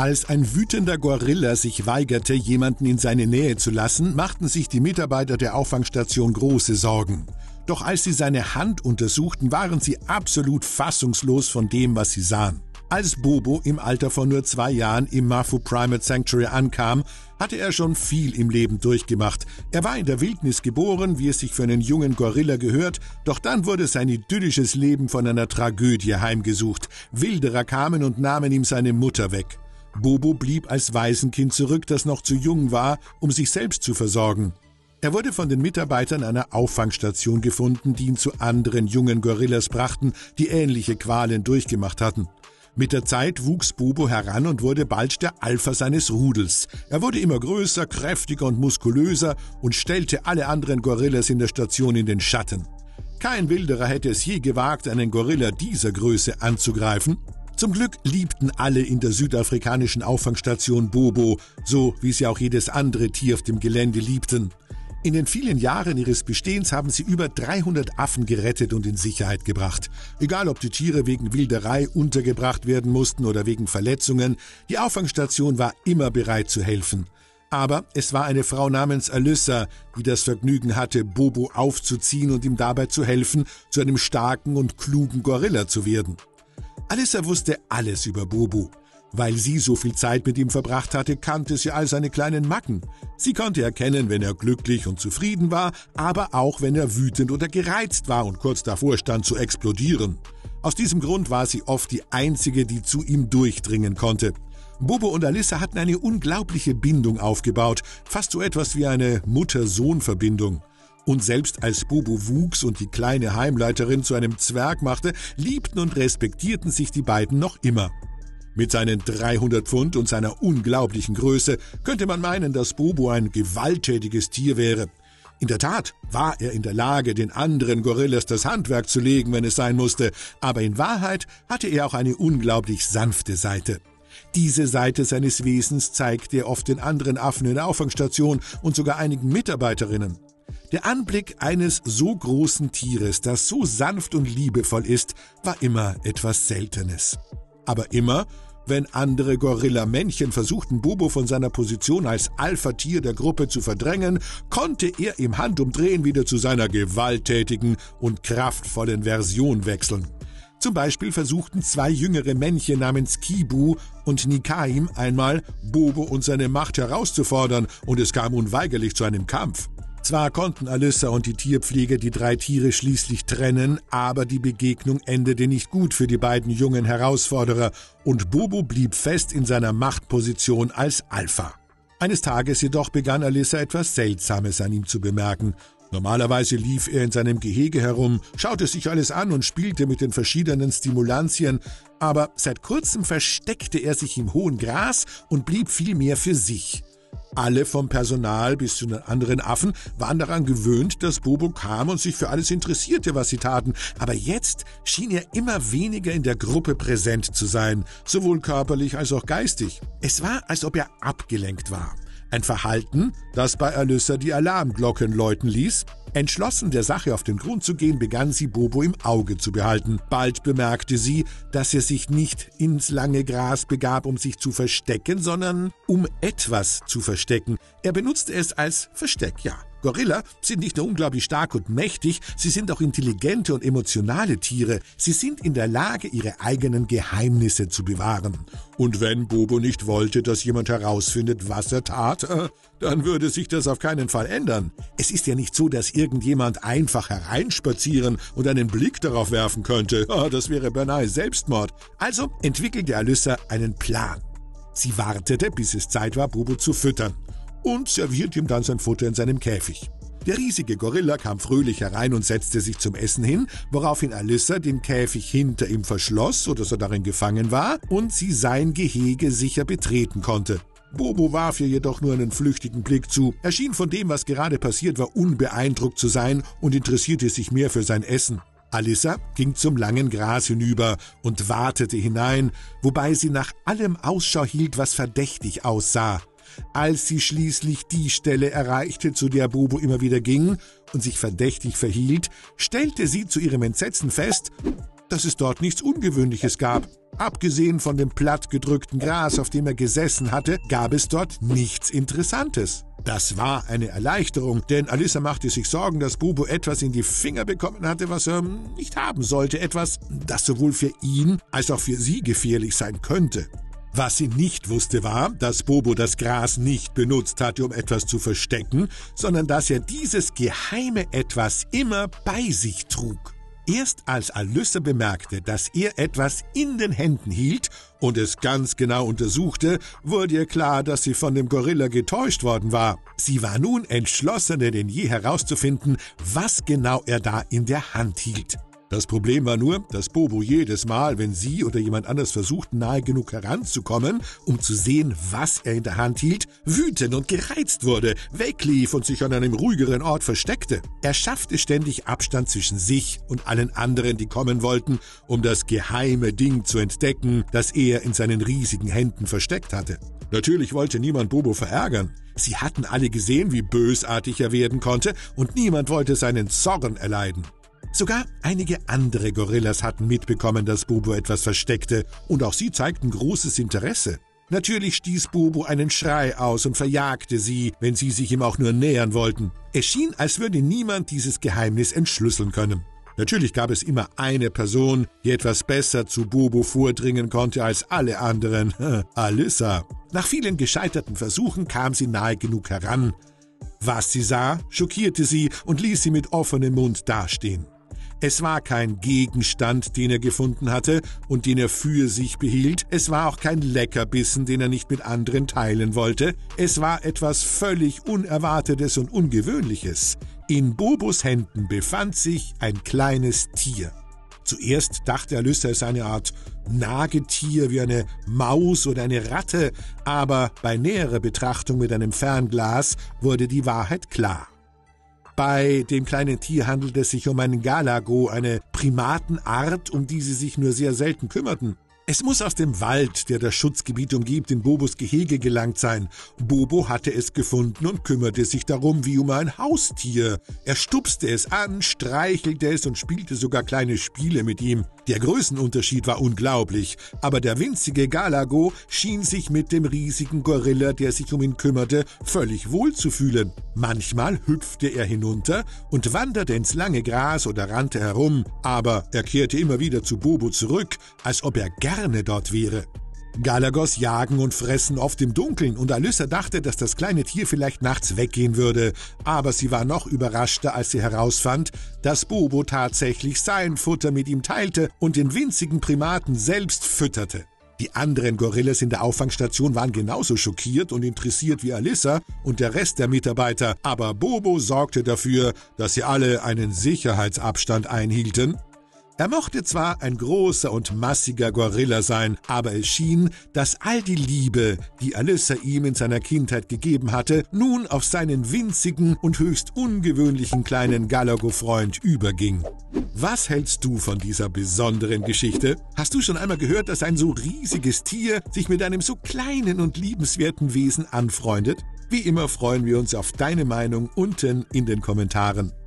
Als ein wütender Gorilla sich weigerte, jemanden in seine Nähe zu lassen, machten sich die Mitarbeiter der Auffangstation große Sorgen. Doch als sie seine Hand untersuchten, waren sie absolut fassungslos von dem, was sie sahen. Als Bobo im Alter von nur 2 Jahren im Mafu Primate Sanctuary ankam, hatte er schon viel im Leben durchgemacht. Er war in der Wildnis geboren, wie es sich für einen jungen Gorilla gehört, doch dann wurde sein idyllisches Leben von einer Tragödie heimgesucht. Wilderer kamen und nahmen ihm seine Mutter weg. Bobo blieb als Waisenkind zurück, das noch zu jung war, um sich selbst zu versorgen. Er wurde von den Mitarbeitern einer Auffangstation gefunden, die ihn zu anderen jungen Gorillas brachten, die ähnliche Qualen durchgemacht hatten. Mit der Zeit wuchs Bobo heran und wurde bald der Alpha seines Rudels. Er wurde immer größer, kräftiger und muskulöser und stellte alle anderen Gorillas in der Station in den Schatten. Kein Wilderer hätte es je gewagt, einen Gorilla dieser Größe anzugreifen. Zum Glück liebten alle in der südafrikanischen Auffangstation Bobo, so wie sie auch jedes andere Tier auf dem Gelände liebten. In den vielen Jahren ihres Bestehens haben sie über 300 Affen gerettet und in Sicherheit gebracht. Egal, ob die Tiere wegen Wilderei untergebracht werden mussten oder wegen Verletzungen, die Auffangstation war immer bereit zu helfen. Aber es war eine Frau namens Alyssa, die das Vergnügen hatte, Bobo aufzuziehen und ihm dabei zu helfen, zu einem starken und klugen Gorilla zu werden. Alyssa wusste alles über Bobo. Weil sie so viel Zeit mit ihm verbracht hatte, kannte sie all seine kleinen Macken. Sie konnte erkennen, wenn er glücklich und zufrieden war, aber auch, wenn er wütend oder gereizt war und kurz davor stand zu explodieren. Aus diesem Grund war sie oft die Einzige, die zu ihm durchdringen konnte. Bobo und Alyssa hatten eine unglaubliche Bindung aufgebaut, fast so etwas wie eine Mutter-Sohn-Verbindung. Und selbst als Bobo wuchs und die kleine Heimleiterin zu einem Zwerg machte, liebten und respektierten sich die beiden noch immer. Mit seinen 300 Pfund und seiner unglaublichen Größe könnte man meinen, dass Bobo ein gewalttätiges Tier wäre. In der Tat war er in der Lage, den anderen Gorillas das Handwerk zu legen, wenn es sein musste, aber in Wahrheit hatte er auch eine unglaublich sanfte Seite. Diese Seite seines Wesens zeigte er oft den anderen Affen in der Auffangstation und sogar einigen Mitarbeiterinnen. Der Anblick eines so großen Tieres, das so sanft und liebevoll ist, war immer etwas Seltenes. Aber immer, wenn andere Gorilla-Männchen versuchten, Bobo von seiner Position als Alpha-Tier der Gruppe zu verdrängen, konnte er im Handumdrehen wieder zu seiner gewalttätigen und kraftvollen Version wechseln. Zum Beispiel versuchten 2 jüngere Männchen namens Kibu und Nikaim einmal, Bobo und seine Macht herauszufordern, und es kam unweigerlich zu einem Kampf. Zwar konnten Alyssa und die Tierpfleger die 3 Tiere schließlich trennen, aber die Begegnung endete nicht gut für die beiden jungen Herausforderer und Bobo blieb fest in seiner Machtposition als Alpha. Eines Tages jedoch begann Alyssa etwas Seltsames an ihm zu bemerken. Normalerweise lief er in seinem Gehege herum, schaute sich alles an und spielte mit den verschiedenen Stimulantien, aber seit kurzem versteckte er sich im hohen Gras und blieb vielmehr für sich. Alle vom Personal bis zu den anderen Affen waren daran gewöhnt, dass Bobo kam und sich für alles interessierte, was sie taten. Aber jetzt schien er immer weniger in der Gruppe präsent zu sein, sowohl körperlich als auch geistig. Es war, als ob er abgelenkt war. Ein Verhalten, das bei Alyssa die Alarmglocken läuten ließ. Entschlossen, der Sache auf den Grund zu gehen, begann sie, Bobo im Auge zu behalten. Bald bemerkte sie, dass er sich nicht ins lange Gras begab, um sich zu verstecken, sondern um etwas zu verstecken. Er benutzte es als Versteck, ja. Gorilla sind nicht nur unglaublich stark und mächtig, sie sind auch intelligente und emotionale Tiere. Sie sind in der Lage, ihre eigenen Geheimnisse zu bewahren. Und wenn Bobo nicht wollte, dass jemand herausfindet, was er tat, dann würde sich das auf keinen Fall ändern. Es ist ja nicht so, dass irgendjemand einfach hereinspazieren und einen Blick darauf werfen könnte. Das wäre beinahe Selbstmord. Also entwickelte Alyssa einen Plan. Sie wartete, bis es Zeit war, Bobo zu füttern, und servierte ihm dann sein Futter in seinem Käfig. Der riesige Gorilla kam fröhlich herein und setzte sich zum Essen hin, woraufhin Alyssa den Käfig hinter ihm verschloss, sodass er darin gefangen war und sie sein Gehege sicher betreten konnte. Bobo warf ihr jedoch nur einen flüchtigen Blick zu. Er schien von dem, was gerade passiert war, unbeeindruckt zu sein und interessierte sich mehr für sein Essen. Alyssa ging zum langen Gras hinüber und wartete hinein, wobei sie nach allem Ausschau hielt, was verdächtig aussah. Als sie schließlich die Stelle erreichte, zu der Bobo immer wieder ging und sich verdächtig verhielt, stellte sie zu ihrem Entsetzen fest, dass es dort nichts Ungewöhnliches gab. Abgesehen von dem plattgedrückten Gras, auf dem er gesessen hatte, gab es dort nichts Interessantes. Das war eine Erleichterung, denn Alyssa machte sich Sorgen, dass Bobo etwas in die Finger bekommen hatte, was er nicht haben sollte. Etwas, das sowohl für ihn als auch für sie gefährlich sein könnte. Was sie nicht wusste, war, dass Bobo das Gras nicht benutzt hatte, um etwas zu verstecken, sondern dass er dieses geheime Etwas immer bei sich trug. Erst als Alyssa bemerkte, dass er etwas in den Händen hielt und es ganz genau untersuchte, wurde ihr klar, dass sie von dem Gorilla getäuscht worden war. Sie war nun entschlossener denn je herauszufinden, was genau er da in der Hand hielt. Das Problem war nur, dass Bobo jedes Mal, wenn sie oder jemand anders versuchten, nahe genug heranzukommen, um zu sehen, was er in der Hand hielt, wütend und gereizt wurde, weglief und sich an einem ruhigeren Ort versteckte. Er schaffte ständig Abstand zwischen sich und allen anderen, die kommen wollten, um das geheime Ding zu entdecken, das er in seinen riesigen Händen versteckt hatte. Natürlich wollte niemand Bobo verärgern. Sie hatten alle gesehen, wie bösartig er werden konnte, und niemand wollte seinen Zorn erleiden. Sogar einige andere Gorillas hatten mitbekommen, dass Bobo etwas versteckte, und auch sie zeigten großes Interesse. Natürlich stieß Bobo einen Schrei aus und verjagte sie, wenn sie sich ihm auch nur nähern wollten. Es schien, als würde niemand dieses Geheimnis entschlüsseln können. Natürlich gab es immer eine Person, die etwas besser zu Bobo vordringen konnte als alle anderen, Alyssa. Nach vielen gescheiterten Versuchen kam sie nahe genug heran. Was sie sah, schockierte sie und ließ sie mit offenem Mund dastehen. Es war kein Gegenstand, den er gefunden hatte und den er für sich behielt. Es war auch kein Leckerbissen, den er nicht mit anderen teilen wollte. Es war etwas völlig Unerwartetes und Ungewöhnliches. In Bobos Händen befand sich ein kleines Tier. Zuerst dachte Alyssa, es sei eine Art Nagetier wie eine Maus oder eine Ratte, aber bei näherer Betrachtung mit einem Fernglas wurde die Wahrheit klar. Bei dem kleinen Tier handelt es sich um einen Galago, eine Primatenart, um die sie sich nur sehr selten kümmerten. Es muss aus dem Wald, der das Schutzgebiet umgibt, in Bobos Gehege gelangt sein. Bobo hatte es gefunden und kümmerte sich darum wie um ein Haustier. Er stupste es an, streichelte es und spielte sogar kleine Spiele mit ihm. Der Größenunterschied war unglaublich, aber der winzige Galago schien sich mit dem riesigen Gorilla, der sich um ihn kümmerte, völlig wohl zu fühlen. Manchmal hüpfte er hinunter und wanderte ins lange Gras oder rannte herum, aber er kehrte immer wieder zu Bobo zurück, als ob er gerne dort wäre. Galagos jagen und fressen oft im Dunkeln, und Alyssa dachte, dass das kleine Tier vielleicht nachts weggehen würde, aber sie war noch überraschter, als sie herausfand, dass Bobo tatsächlich sein Futter mit ihm teilte und den winzigen Primaten selbst fütterte. Die anderen Gorillas in der Auffangstation waren genauso schockiert und interessiert wie Alyssa und der Rest der Mitarbeiter, aber Bobo sorgte dafür, dass sie alle einen Sicherheitsabstand einhielten. Er mochte zwar ein großer und massiger Gorilla sein, aber es schien, dass all die Liebe, die Alyssa ihm in seiner Kindheit gegeben hatte, nun auf seinen winzigen und höchst ungewöhnlichen kleinen Galago-Freund überging. Was hältst du von dieser besonderen Geschichte? Hast du schon einmal gehört, dass ein so riesiges Tier sich mit einem so kleinen und liebenswerten Wesen anfreundet? Wie immer freuen wir uns auf deine Meinung unten in den Kommentaren.